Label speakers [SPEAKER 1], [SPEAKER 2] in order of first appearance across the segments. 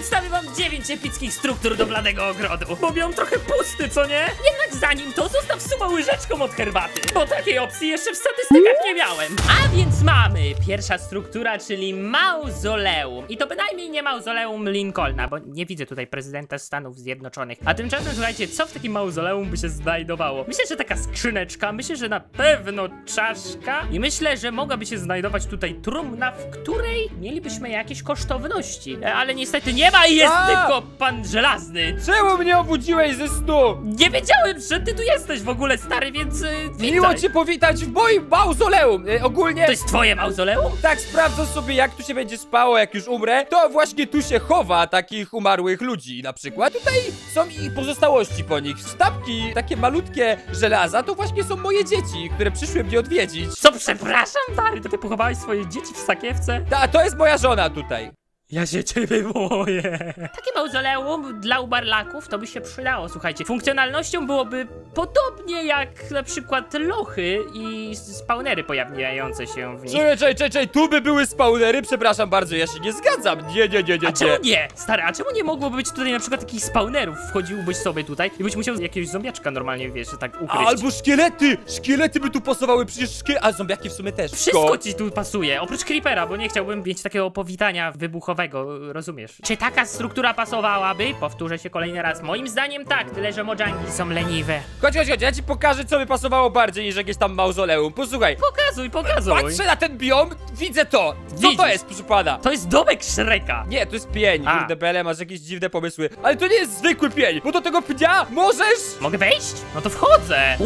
[SPEAKER 1] przedstawię wam 9 epickich struktur do Bladego Ogrodu. Bo on trochę pusty, co nie? Jednak zanim to, zostaw suba łyżeczką od herbaty. Bo takiej opcji jeszcze w statystykach nie miałem. A więc mamy pierwsza struktura, czyli mauzoleum. I to bynajmniej nie mauzoleum Lincolna, bo nie widzę tutaj prezydenta Stanów Zjednoczonych. A tymczasem, słuchajcie, co w takim mauzoleum by się znajdowało? Myślę, że taka skrzyneczka, myślę, że na pewno czaszka i myślę, że mogłaby się znajdować tutaj trumna, w której mielibyśmy jakieś kosztowności. Ale niestety nie ma i jest tylko pan Żelazny.
[SPEAKER 2] Czemu mnie obudziłeś ze snu?
[SPEAKER 1] Nie wiedziałem, że ty tu jesteś w ogóle, stary, więc
[SPEAKER 2] Miło cię powitać w moim mauzoleum. Ogólnie...
[SPEAKER 1] To jest twoje mauzoleum?
[SPEAKER 2] Tak, sprawdzę sobie, jak tu się będzie spało, jak już umrę. To właśnie tu się chowa takich umarłych ludzi na przykład. Tutaj są i pozostałości po nich. Sztabki, takie malutkie żelaza, to właśnie są moje dzieci, które przyszły mnie odwiedzić.
[SPEAKER 1] Co, przepraszam, stary, to ty pochowałeś swoje dzieci w sakiewce?
[SPEAKER 2] To jest moja żona tutaj.
[SPEAKER 1] Ja się ciebie boję. Takie mauzoleum dla ubarlaków to by się przydało, słuchajcie. Funkcjonalnością byłoby podobnie jak na przykład lochy i spawnery pojawiające się w nich.
[SPEAKER 2] Czekaj, tu by były spawnery? Przepraszam bardzo, ja się nie zgadzam. Nie.
[SPEAKER 1] A czemu nie? Stary, a czemu nie mogłoby być tutaj na przykład takich spawnerów? Wchodziłbyś sobie tutaj i byś musiał jakiegoś zombiaczka normalnie, wiesz, tak ukryć.
[SPEAKER 2] Albo szkielety! Szkielety by tu pasowały, przecież a zombiaki w sumie też.
[SPEAKER 1] Wszystko ci tu pasuje, oprócz creepera, bo nie chciałbym mieć takiego powitania wybuchowego, rozumiesz? Czy taka struktura pasowałaby? Powtórzę się kolejny raz. Moim zdaniem tak, tyle że mojangi są leniwe.
[SPEAKER 2] Chodź, ja ci pokażę, co by pasowało bardziej niż jakieś tam mauzoleum. Posłuchaj.
[SPEAKER 1] Pokazuj.
[SPEAKER 2] Patrzę na ten biom, widzę to. Co
[SPEAKER 1] Widzisz?
[SPEAKER 2] to jest, proszę pana?
[SPEAKER 1] To jest domek Shreka.
[SPEAKER 2] Nie, to jest pień.
[SPEAKER 1] A.
[SPEAKER 2] Kurde, Bele, masz jakieś dziwne pomysły. Ale to nie jest zwykły pień, bo do tego pnia możesz...
[SPEAKER 1] Mogę wejść? No to wchodzę.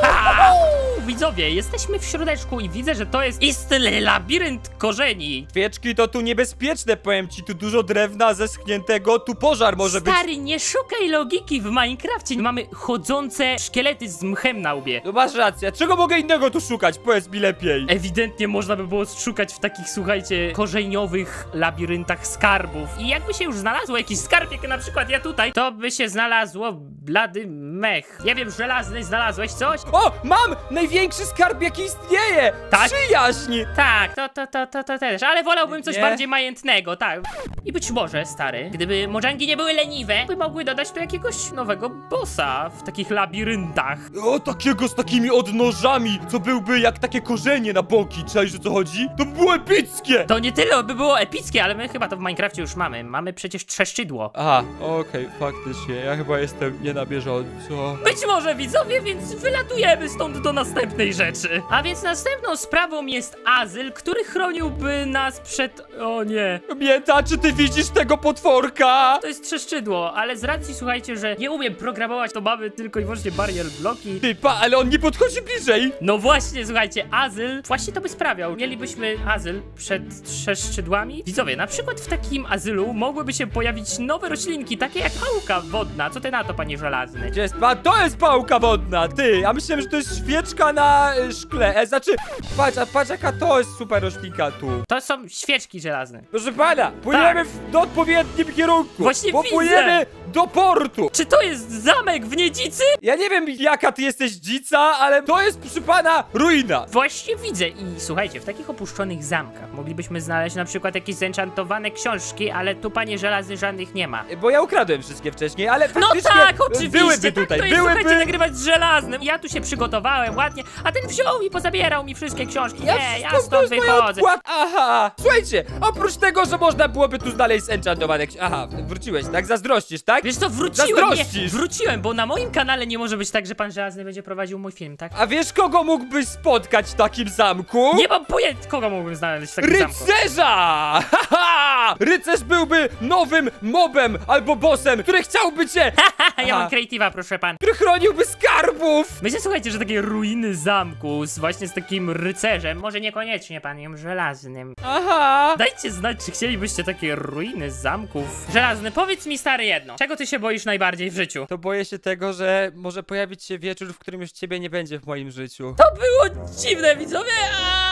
[SPEAKER 1] Widzowie, jesteśmy w środeczku i widzę, że to jest istny labirynt korzeni.
[SPEAKER 2] Świeczki to tu niebezpieczne, powiem ci. Tu dużo drewna zeschniętego, tu pożar może być.
[SPEAKER 1] Stary, nie szukaj logiki w Minecrafcie. Mamy chodzące szkielety z mchem na łbie.
[SPEAKER 2] No masz rację. Czego mogę innego tu szukać? Powiedz mi lepiej.
[SPEAKER 1] Ewidentnie można by było szukać w takich, słuchajcie, korzeniowych labiryntach skarbów. I jakby się już znalazło jakiś skarb, jak na przykład ja tutaj, to by się znalazło blady mech. Nie wiem, Żelazny, znalazłeś coś?
[SPEAKER 2] O, mam! Największy skarb, jaki istnieje!
[SPEAKER 1] Tak?
[SPEAKER 2] Przyjaźń!
[SPEAKER 1] Tak, to też, ale wolałbym coś
[SPEAKER 2] Nie?
[SPEAKER 1] bardziej majętnego, tak. I być może, stary, gdyby mojangi nie były leniwe, by mogły dodać tu jakiegoś nowego bossa w takich labiryntach.
[SPEAKER 2] O, takiego z takimi odnożami, co byłby jak takie korzenie na boki. Czaisz, o co chodzi? To by było epickie!
[SPEAKER 1] To nie tyle by było epickie, ale my chyba to w Minecrafcie już mamy. Mamy przecież trzeszczydło.
[SPEAKER 2] Aha, okej, faktycznie, ja chyba jestem nie na bieżąco.
[SPEAKER 1] Być może, widzowie, więc wylatujemy stąd do następnej rzeczy. A więc następną sprawą jest azyl, który chroniłby nas przed... O nie.
[SPEAKER 2] Mieta, czy ty widzisz tego potworka?
[SPEAKER 1] To jest trzeszczydło, ale z racji, słuchajcie, że nie umiem programować, to mamy tylko i wyłącznie barier bloki.
[SPEAKER 2] Ale on nie podchodzi bliżej.
[SPEAKER 1] No właśnie, słuchajcie, azyl właśnie to by sprawiał. Mielibyśmy azyl przed trzeszczydłami. Widzowie, na przykład w takim azylu mogłyby się pojawić nowe roślinki, takie jak pałka wodna. Co ty na to, panie Żelazny?
[SPEAKER 2] Gdzie jest to jest pałka wodna, ty! A myślałem, że to jest świeczka na szkle. Znaczy, patrz jaka to jest super roślinka tu.
[SPEAKER 1] To są świeczki żelazne.
[SPEAKER 2] Proszę pana, płyniemy w odpowiednim kierunku.
[SPEAKER 1] Właśnie
[SPEAKER 2] bo
[SPEAKER 1] widzę.
[SPEAKER 2] płyniemy do portu.
[SPEAKER 1] Czy to jest zamek w Niedzicy?
[SPEAKER 2] Ja nie wiem, jaka ty jesteś dzica, ale to jest, proszę pana, ruina.
[SPEAKER 1] Właśnie widzę i słuchajcie, w takich opuszczonych zamkach moglibyśmy znaleźć na przykład jakieś zenchantowane książki, ale tu, panie Żelazny, żadnych nie ma.
[SPEAKER 2] Bo ja ukradłem wszystkie wcześniej, ale
[SPEAKER 1] No
[SPEAKER 2] faktycznie
[SPEAKER 1] tak, oczywiście,
[SPEAKER 2] byłyby
[SPEAKER 1] tak
[SPEAKER 2] tutaj,
[SPEAKER 1] to jest,
[SPEAKER 2] byłyby.
[SPEAKER 1] słuchajcie, nagrywać z Żelaznym. Ja tu się przygotowałem ładnie, a ten wziął i pozabierał mi wszystkie książki. Nie, ja stąd wychodzę.
[SPEAKER 2] Aha, słuchajcie, oprócz tego, że można byłoby tu znaleźć zenchantowane książki. Aha, wróciłeś, tak? Zazdrościsz, tak?
[SPEAKER 1] Wiesz co, wróciłem, bo na moim kanale nie może być tak, że pan Żelazny będzie prowadził mój film, tak?
[SPEAKER 2] A wiesz, kogo mógłbyś spotkać w takim zamku?
[SPEAKER 1] Nie mam pojęcia, kogo mógłbym znaleźć w takim zamku.
[SPEAKER 2] Rycerza! Haha! Rycerz byłby nowym mobem albo bossem, który chciałby cię...
[SPEAKER 1] Ja mam creative'a, proszę pan.
[SPEAKER 2] Który chroniłby skarbów!
[SPEAKER 1] Myślę, słuchajcie, że takie ruiny zamku właśnie z takim rycerzem, może niekoniecznie panem Żelaznym.
[SPEAKER 2] Aha!
[SPEAKER 1] Dajcie znać, czy chcielibyście takie ruiny zamków. Żelazny, powiedz mi, stary, jedno. Czego ty się boisz najbardziej w życiu?
[SPEAKER 2] To boję się tego, że może pojawić się wieczór, w którym już ciebie nie będzie w moim życiu.
[SPEAKER 1] To było dziwne, widzowie,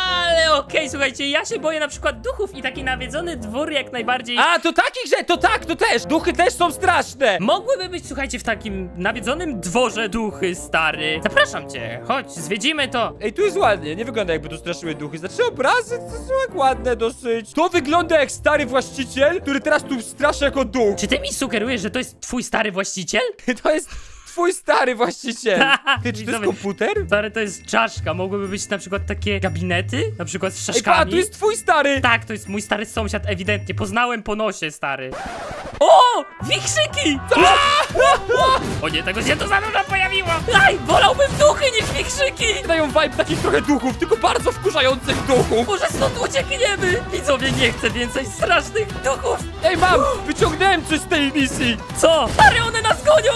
[SPEAKER 1] Ale okej, słuchajcie, ja się boję na przykład duchów i taki nawiedzony dwór jak najbardziej...
[SPEAKER 2] A, to takich, że to tak, to też. Duchy też są straszne.
[SPEAKER 1] Mogłyby być, słuchajcie, w takim nawiedzonym dworze duchy, stary. Zapraszam cię, chodź, zwiedzimy to.
[SPEAKER 2] Ej, tu jest ładnie, nie wygląda jakby tu straszyły duchy. Znaczy obrazy to są jak ładne dosyć. To wygląda jak stary właściciel, który teraz tu straszy jako duch.
[SPEAKER 1] Czy ty mi sugerujesz, że to jest twój stary właściciel?
[SPEAKER 2] To jest twój stary właściciel. Ty, czy to jest
[SPEAKER 1] Widzowie,
[SPEAKER 2] komputer?
[SPEAKER 1] Stary, to jest czaszka. Mogłyby być na przykład takie gabinety, na przykład z
[SPEAKER 2] Ej,
[SPEAKER 1] czaszkami.
[SPEAKER 2] pa, tu jest twój stary.
[SPEAKER 1] Tak, to jest mój stary sąsiad, ewidentnie. Poznałem po nosie, stary. O! Wichrzyki! O nie, tego się to za dużo pojawiło! Aj, wolałbym duchy niż wichrzyki!
[SPEAKER 2] Dają vibe takich trochę duchów, tylko bardzo wkurzających duchów.
[SPEAKER 1] Może stąd uciekniemy! Widzowie, nie chcę więcej strasznych duchów!
[SPEAKER 2] Ej, mam, wyciągnąłem coś z tej misji.
[SPEAKER 1] Co? Stary, one nas gonią!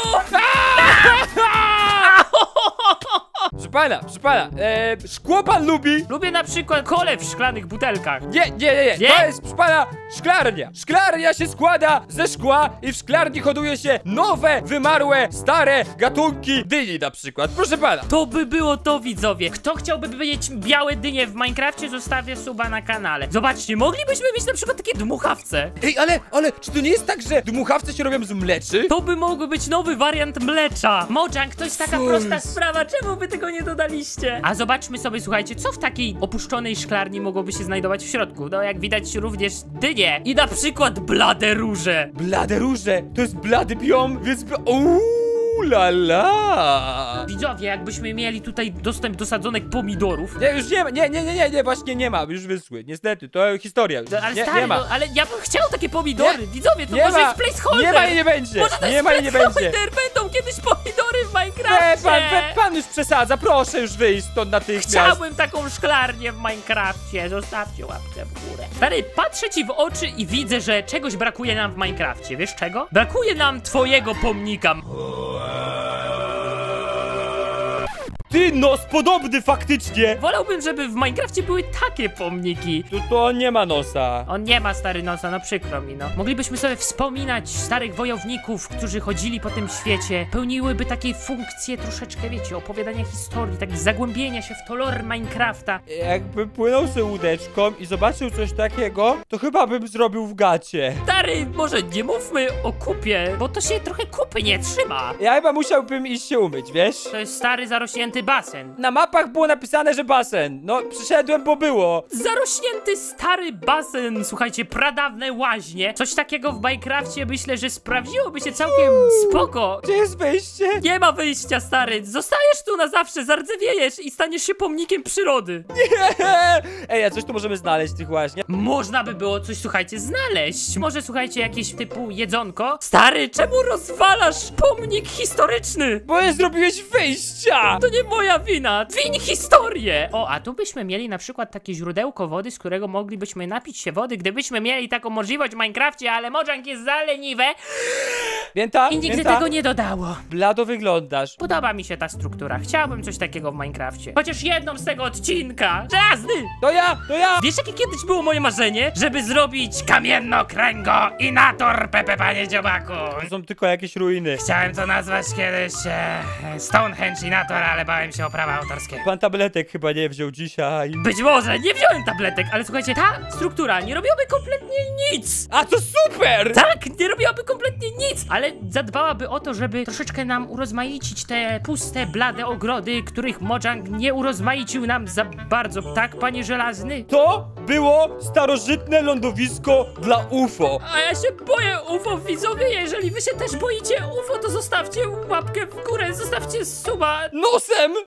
[SPEAKER 2] Proszę pana, szkło pan lubi?
[SPEAKER 1] Lubię na przykład kole w szklanych butelkach.
[SPEAKER 2] Nie.
[SPEAKER 1] Nie?
[SPEAKER 2] To jest, proszę pana, szklarnia. Szklarnia się składa ze szkła i w szklarni hoduje się nowe, wymarłe, stare gatunki dyni na przykład. Proszę pana.
[SPEAKER 1] To by było to, widzowie. Kto chciałby mieć białe dynie w Minecrafcie, zostawię suba na kanale. Zobaczcie, moglibyśmy mieć na przykład takie dmuchawce.
[SPEAKER 2] Ej, ale czy to nie jest tak, że dmuchawce się robią z mleczy?
[SPEAKER 1] To by mógł być nowy wariant mlecza. Mojang, to jest taka
[SPEAKER 2] Co
[SPEAKER 1] prosta
[SPEAKER 2] jest?
[SPEAKER 1] sprawa, czemu wy tego nie dodaliście? A zobaczmy sobie, słuchajcie, co w takiej opuszczonej szklarni mogłoby się znajdować w środku. No, jak widać, również dynie i na przykład blade róże.
[SPEAKER 2] Blade róże, to jest blady biom, więc... La la.
[SPEAKER 1] Widzowie, jakbyśmy mieli tutaj dostęp do sadzonek pomidorów.
[SPEAKER 2] Nie, już nie ma, nie, właśnie nie ma, już wyschły. Niestety, to historia.
[SPEAKER 1] No, ale
[SPEAKER 2] Nie,
[SPEAKER 1] stary,
[SPEAKER 2] nie ma.
[SPEAKER 1] no, ale ja bym chciał takie pomidory. Widzowie, to
[SPEAKER 2] Nie
[SPEAKER 1] może
[SPEAKER 2] ma.
[SPEAKER 1] jest placeholder.
[SPEAKER 2] Nie ma i nie będzie.
[SPEAKER 1] Może to jest
[SPEAKER 2] Nie ma i nie będzie.
[SPEAKER 1] placeholder. Będą kiedyś pomidory w Minecrafcie.
[SPEAKER 2] Pan już przesadza, proszę już wyjść stąd natychmiast.
[SPEAKER 1] Chciałbym taką szklarnię w Minecrafcie. Zostawcie łapkę w górę. Stary, patrzę ci w oczy i widzę, że czegoś brakuje nam w Minecrafcie. Wiesz czego? Brakuje nam twojego pomnika.
[SPEAKER 2] Ty, nos podobny faktycznie.
[SPEAKER 1] Wolałbym, żeby w Minecrafcie były takie pomniki.
[SPEAKER 2] To on nie ma nosa.
[SPEAKER 1] On nie ma, stary, nosa, no przykro mi, no. Moglibyśmy sobie wspominać starych wojowników, którzy chodzili po tym świecie. Pełniłyby takie funkcje troszeczkę, wiecie, opowiadania historii, tak zagłębienia się w to lore Minecrafta.
[SPEAKER 2] Jakby płynął sobie łódeczką i zobaczył coś takiego, to chyba bym zrobił w gacie.
[SPEAKER 1] Stary, może nie mówmy o kupie, bo to się trochę kupy nie trzyma.
[SPEAKER 2] Ja chyba musiałbym iść się umyć, wiesz?
[SPEAKER 1] To jest stary, zarośnięty basen.
[SPEAKER 2] Na mapach było napisane, że basen. No, przyszedłem, bo było.
[SPEAKER 1] Zarośnięty stary basen, słuchajcie, pradawne łaźnie. Coś takiego w Minecrafcie myślę, że sprawdziłoby się całkiem spoko.
[SPEAKER 2] Gdzie jest wyjście?
[SPEAKER 1] Nie ma wyjścia, stary. Zostajesz tu na zawsze, zardzewiejesz i staniesz się pomnikiem przyrody.
[SPEAKER 2] Ej, a coś tu możemy znaleźć w tych łaźniach?
[SPEAKER 1] Można by było coś, słuchajcie, znaleźć. Może, słuchajcie, jakieś typu jedzonko? Stary, czemu rozwalasz pomnik historyczny?
[SPEAKER 2] Bo nie zrobiłeś wyjścia!
[SPEAKER 1] To nie moja wina. Wiń historię. O, a tu byśmy mieli na przykład takie źródełko wody, z którego moglibyśmy napić się wody, gdybyśmy mieli taką możliwość w Minecrafcie, ale Mojang jest za leniwe
[SPEAKER 2] Pięta?
[SPEAKER 1] i nigdy
[SPEAKER 2] Pięta?
[SPEAKER 1] tego nie dodało.
[SPEAKER 2] Blado wyglądasz.
[SPEAKER 1] Podoba mi się ta struktura. Chciałbym coś takiego w Minecrafcie. Chociaż jedną z tego odcinka. Żelazny!
[SPEAKER 2] To ja!
[SPEAKER 1] Wiesz, jakie kiedyś było moje marzenie? Żeby zrobić kamienno-kręgo-inator, Pepe, panie dziobaku.
[SPEAKER 2] To są tylko jakieś ruiny.
[SPEAKER 1] Chciałem to nazwać kiedyś Stonehenge Inator, ale bałem się o prawa autorskie.
[SPEAKER 2] Pan tabletek chyba nie wziął dzisiaj.
[SPEAKER 1] Być może, nie wziąłem tabletek, ale słuchajcie, ta struktura nie robiłaby kompletnie nic.
[SPEAKER 2] A to super!
[SPEAKER 1] Tak, nie robiłaby kompletnie nic, ale zadbałaby o to, żeby troszeczkę nam urozmaicić te puste, blade ogrody, których Mojang nie urozmaicił nam za bardzo, tak, panie Żelazny?
[SPEAKER 2] To było starożytne lądowisko dla UFO.
[SPEAKER 1] A ja się boję UFO, widzowie, jeżeli wy się też boicie UFO, to zostawcie łapkę w górę, zostawcie suba.
[SPEAKER 2] Nosem!